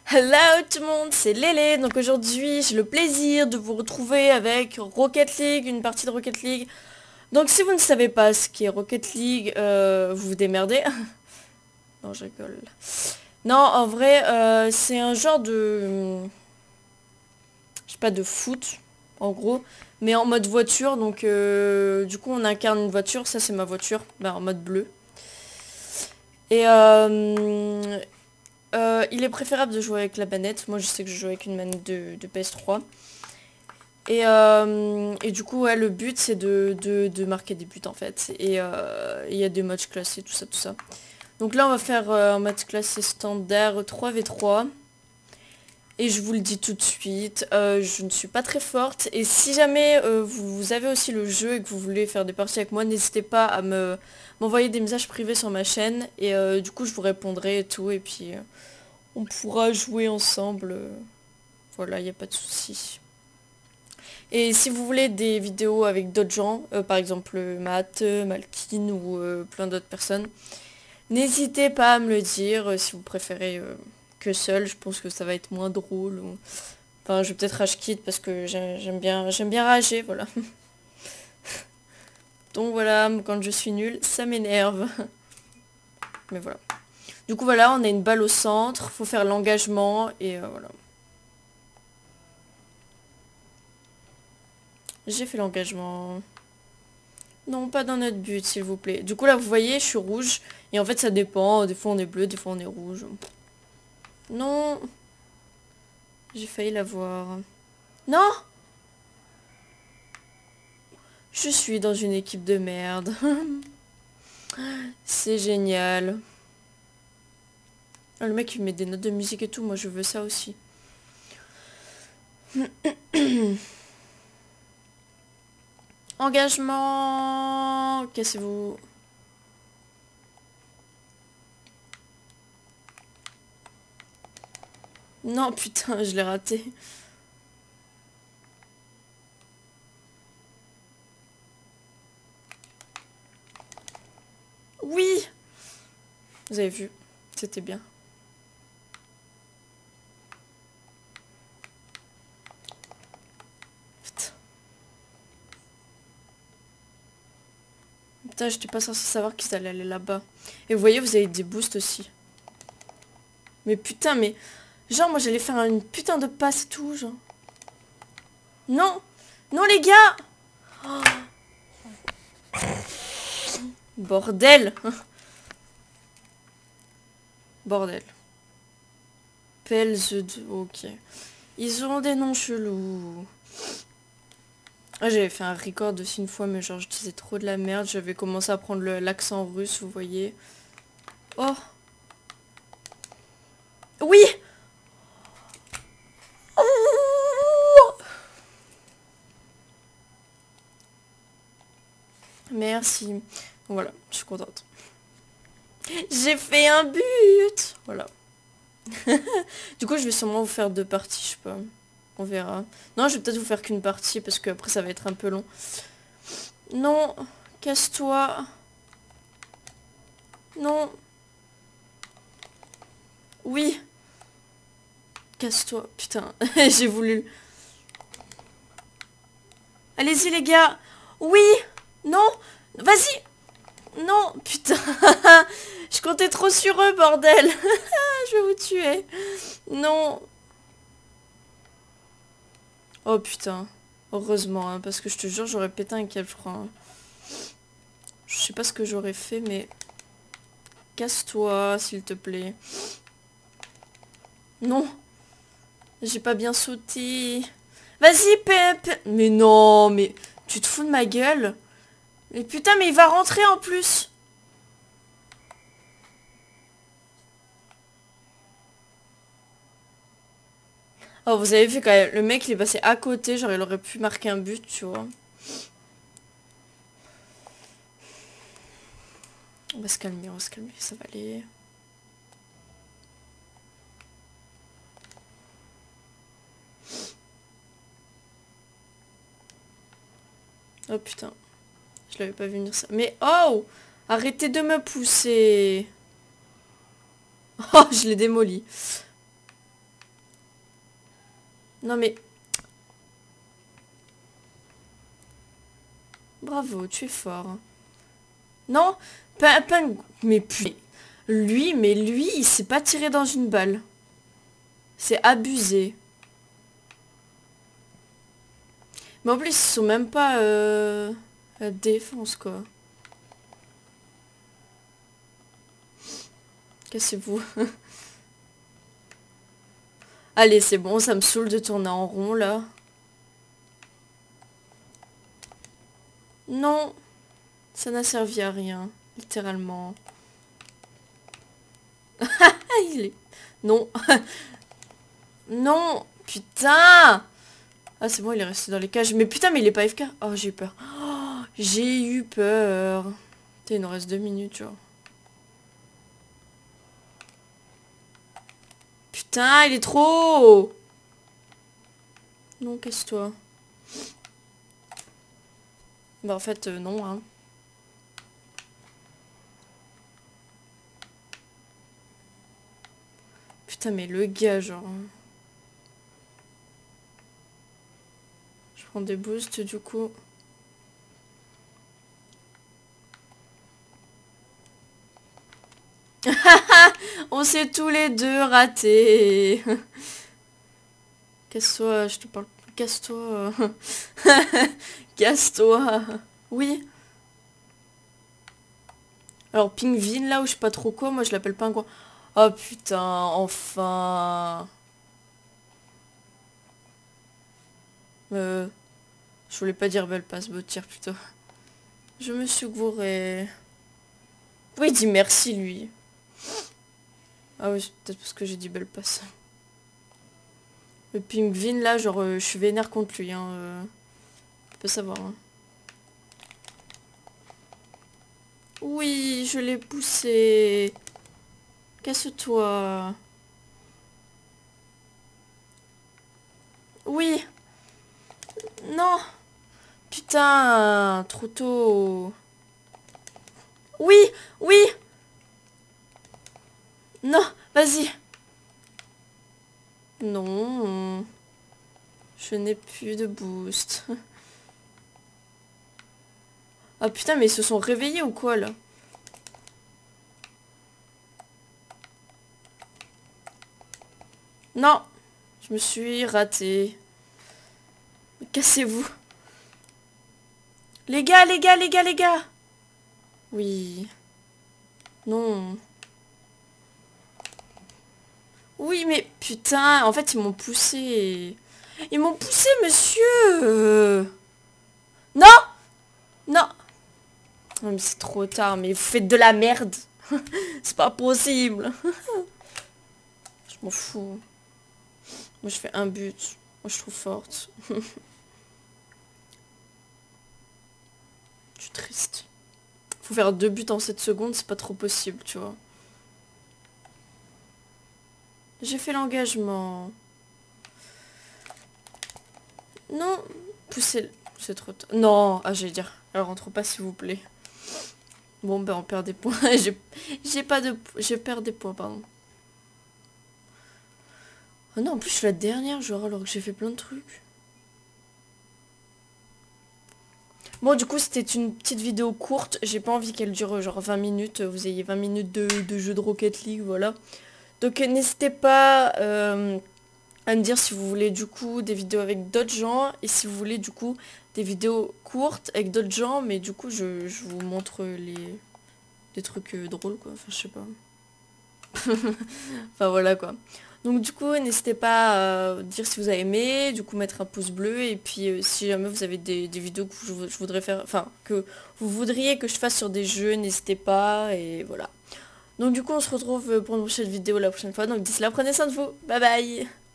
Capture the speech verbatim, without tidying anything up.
Hello tout le monde, c'est Lélé. Donc aujourd'hui j'ai le plaisir de vous retrouver avec Rocket League, une partie de Rocket League. Donc si vous ne savez pas ce qu'est Rocket League, euh, vous vous démerdez. Non, je rigole. Non, en vrai, euh, c'est un genre de... Je sais pas, de foot, en gros. Mais en mode voiture, donc euh, du coup on incarne une voiture. Ça c'est ma voiture, bah, en mode bleu. Et euh, euh, il est préférable de jouer avec la manette. Moi je sais que je joue avec une manette de, de P S trois. Et, euh, et du coup, ouais, le but, c'est de, de, de marquer des buts, en fait. Et euh, il y a des matchs classés, tout ça, tout ça. Donc là, on va faire euh, un match classé standard trois v trois. Et je vous le dis tout de suite, euh, je ne suis pas très forte. Et si jamais euh, vous, vous avez aussi le jeu et que vous voulez faire des parties avec moi, n'hésitez pas à me m'envoyer des messages privés sur ma chaîne. Et euh, du coup, je vous répondrai et tout. Et puis, euh, on pourra jouer ensemble. euh, Voilà, il n'y a pas de souci. Et si vous voulez des vidéos avec d'autres gens, euh, par exemple Matt, euh, Malkin ou euh, plein d'autres personnes, n'hésitez pas à me le dire euh, si vous préférez euh, que seul. Je pense que ça va être moins drôle. Ou... Enfin, je vais peut-être rage quit parce que j'ai- j'aime bien, j'aime bien rager, voilà. Donc voilà, quand je suis nulle, ça m'énerve. Mais voilà. Du coup voilà, on a une balle au centre, faut faire l'engagement et euh, voilà. J'ai fait l'engagement. Non, pas dans notre but, s'il vous plaît. Du coup, là, vous voyez, je suis rouge. Et en fait, ça dépend. Des fois, on est bleu, des fois, on est rouge. Non. J'ai failli l'avoir. Non. Je suis dans une équipe de merde. C'est génial. Ah, le mec, il met des notes de musique et tout. Moi, je veux ça aussi. Engagement. Cassez-vous. Non, putain, je l'ai raté. Oui. Vous avez vu. C'était bien. Putain. Putain, j'étais pas censé savoir qu'ils allaient aller là-bas. Et vous voyez, vous avez des boosts aussi. Mais putain, mais... Genre, moi, j'allais faire une putain de passe et tout, genre. Non. Non, les gars. Oh. Bordel. Bordel. Pelzed. Ok. Ils ont des noms chelous. Ah, j'avais fait un record aussi une fois, mais genre, je disais trop de la merde. J'avais commencé à prendre l'accent russe, vous voyez. Oh. Oui. Merci. Voilà, je suis contente. J'ai fait un but. Voilà. Du coup, je vais sûrement vous faire deux parties, je sais pas. On verra. Non, je vais peut-être vous faire qu'une partie, parce que après ça va être un peu long. Non. Casse-toi. Non. Oui. Casse-toi. Putain, j'ai voulu... Allez-y, les gars. Oui. Non. Vas-y. Non, putain. Je comptais trop sur eux, bordel. Je vais vous tuer. Non. Oh, putain. Heureusement, hein, parce que je te jure, j'aurais pété un câble, je crois. Hein. Je sais pas ce que j'aurais fait, mais... Casse-toi, s'il te plaît. Non. J'ai pas bien sauté. Vas-y, Pep. Mais non, mais... Tu te fous de ma gueule? Mais putain, mais il va rentrer en plus. Oh, vous avez vu quand même, le mec il est passé à côté, genre il aurait pu marquer un but, tu vois. On va se calmer, on va se calmer, ça va aller. Oh putain, je l'avais pas vu venir ça. Mais oh, arrêtez de me pousser. Oh, je l'ai démoli. Non mais... Bravo, tu es fort. Non, pas... pas une- mais puis... Lui, mais lui, il s'est pas tiré dans une balle. C'est abusé. Mais en plus, ils sont même pas... Euh... La défense, quoi. Cassez-vous. Allez, c'est bon, ça me saoule de tourner en rond, là. Non. Ça n'a servi à rien. Littéralement. Il est... Non. Non. Putain. Ah, c'est bon, il est resté dans les cages. Mais putain, mais il est pas F K. Oh, j'ai eu peur. Oh, j'ai eu peur. Putain, il nous reste deux minutes, genre. Putain, il est trop. Non, casse-toi. Bah, en fait, euh, non, hein. Putain, mais le gars, genre... Je prends des boosts, du coup. On s'est tous les deux ratés. Casse-toi, je te parle. Casse-toi. Casse-toi. Oui. Alors, Pingvin, là où je sais pas trop quoi, moi je l'appelle pingouin. Oh putain, enfin. Euh, je voulais pas dire belle passe, beau tir plutôt. Je me suis gouré. Oui, il dit merci lui. Ah oui, c'est peut-être parce que j'ai dit belle passe. Le Pingvin là, genre euh, je suis vénère contre lui, hein. Euh, tu peux savoir. Hein. Oui, je l'ai poussé. Casse-toi. Oui. Non. Putain, trop tôt. Oui, oui. Non, vas-y. Non. Je n'ai plus de boost. Ah putain, mais ils se sont réveillés ou quoi, là? Non. Je me suis raté. Cassez-vous. Les gars, les gars, les gars, les gars. Oui. Non. Oui, mais putain, en fait, ils m'ont poussé. Ils m'ont poussé, monsieur. Non. Non. Non, mais c'est trop tard, mais vous faites de la merde. C'est pas possible. Je m'en fous. Moi, je fais un but. Moi, je suis trop forte. Je suis triste. Faut faire deux buts en sept secondes, c'est pas trop possible, tu vois. J'ai fait l'engagement. Non, poussez... C'est trop tard. Non, ah, j'allais dire. Elle rentre pas, s'il vous plaît. Bon, ben, on perd des points. J'ai pas de... Je perds des points, pardon. Oh non, en plus, je suis la dernière, genre, alors que j'ai fait plein de trucs. Bon, du coup, c'était une petite vidéo courte. J'ai pas envie qu'elle dure, genre, vingt minutes. Vous ayez vingt minutes de, de jeu de Rocket League, voilà. Donc, n'hésitez pas... Euh, à me dire si vous voulez du coup des vidéos avec d'autres gens et si vous voulez du coup des vidéos courtes avec d'autres gens, mais du coup je, je vous montre les, les trucs euh, drôles quoi, enfin je sais pas. Enfin voilà quoi. Donc du coup n'hésitez pas à dire si vous avez aimé, du coup mettre un pouce bleu et puis euh, si jamais vous avez des, des vidéos que je, je voudrais faire, enfin que vous voudriez que je fasse sur des jeux, n'hésitez pas et voilà. Donc du coup on se retrouve pour une prochaine vidéo la prochaine fois, donc d'ici là prenez soin de vous, bye bye.